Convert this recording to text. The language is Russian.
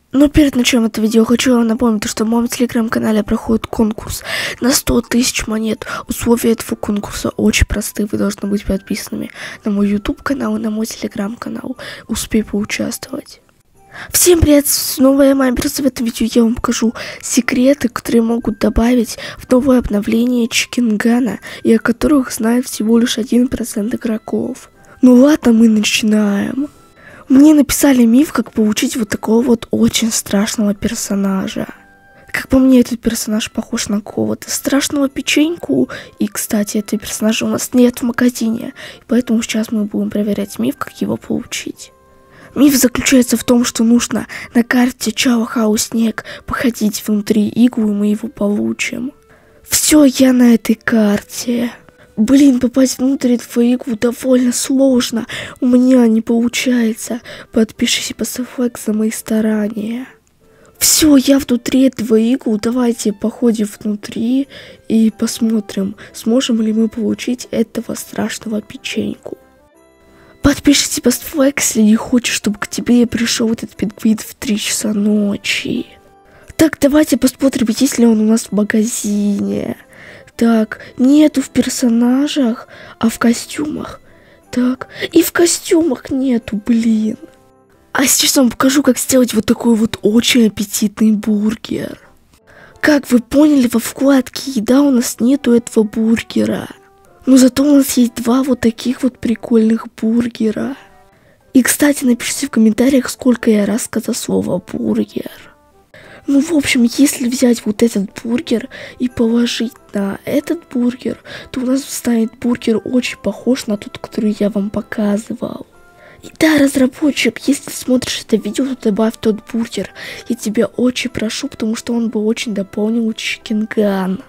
Но перед началом этого видео хочу вам напомнить, что в моем телеграм-канале проходит конкурс на 100 тысяч монет. Условия этого конкурса очень простые. Вы должны быть подписанными на мой YouTube канал и на мой телеграм-канал. Успей поучаствовать. Всем привет, снова я Мамберс. В этом видео я вам покажу секреты, которые могут добавить в новое обновление Чикенгана, и о которых знает всего лишь 1% игроков. Ну ладно, мы начинаем. Мне написали миф, как получить вот такого вот очень страшного персонажа. Как по мне, этот персонаж похож на какого-то страшного печеньку. И, кстати, этого персонажа у нас нет в магазине. Поэтому сейчас мы будем проверять миф, как его получить. Миф заключается в том, что нужно на карте Чао Хао Снег походить внутри иглы, и мы его получим. Все, я на этой карте. Блин, попасть внутрь этого иглу довольно сложно. У меня не получается. Подпишись и поставь лайк за мои старания. Все, я внутри этого иглу. Давайте походим внутри и посмотрим, сможем ли мы получить этого страшного печеньку. Подпишись и поставь лайк, если не хочешь, чтобы к тебе пришел этот пингвин в 3 часа ночи. Так, давайте посмотрим, есть ли он у нас в магазине. Так, нету в персонажах, а в костюмах. Так, и в костюмах нету, блин. А сейчас я вам покажу, как сделать вот такой вот очень аппетитный бургер. Как вы поняли, во вкладке еда у нас нету этого бургера. Но зато у нас есть 2 вот таких вот прикольных бургера. И, кстати, напишите в комментариях, сколько я раз сказал слово бургер. Ну, в общем, если взять вот этот бургер и положить на этот бургер, то у нас станет бургер очень похож на тот, который я вам показывал. И да, разработчик, если смотришь это видео, то добавь тот бургер. Я тебя очень прошу, потому что он бы очень дополнил Чикенган.